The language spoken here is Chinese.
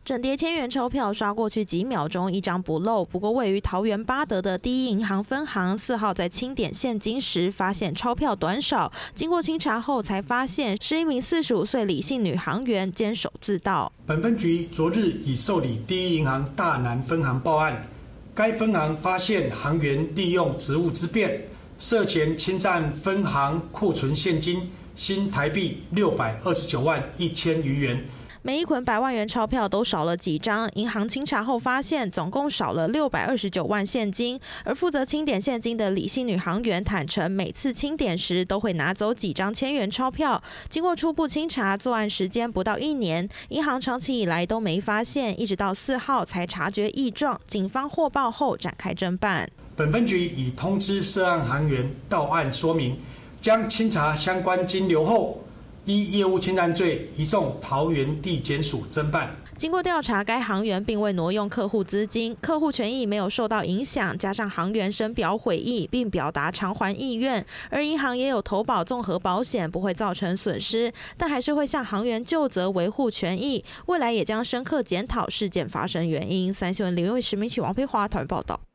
整叠千元钞票刷过去几秒钟，一张不漏。不过，位于桃园八德的第一银行分行4号在清点现金时，发现钞票短少。经过清查后，才发现是一名45岁李姓女行员监守自盗。 本分局昨日已受理第一银行大南分行报案，该分行发现行员利用职务之便，涉嫌侵占分行库存现金新台币629万1000余元。 每一捆100万元钞票都少了几张，银行清查后发现总共少了629万现金。而负责清点现金的李姓女行员坦承，每次清点时都会拿走几张千元钞票。经过初步清查，作案时间不到1年，银行长期以来都没发现，一直到4号才察觉异状，警方获报后展开侦办。 本分局已通知涉案行员到案说明，将清查相关金流后，依业务侵占罪移送桃园地检署侦办。 经过调查，该行员并未挪用客户资金，客户权益没有受到影响，加上行员深表悔意，并表达偿还意愿，而银行也有投保综合保险，不会造成损失，但还是会向行员就责维护权益，未来也将深刻检讨事件发生原因。3新闻林卫实明启王佩华台湾报道。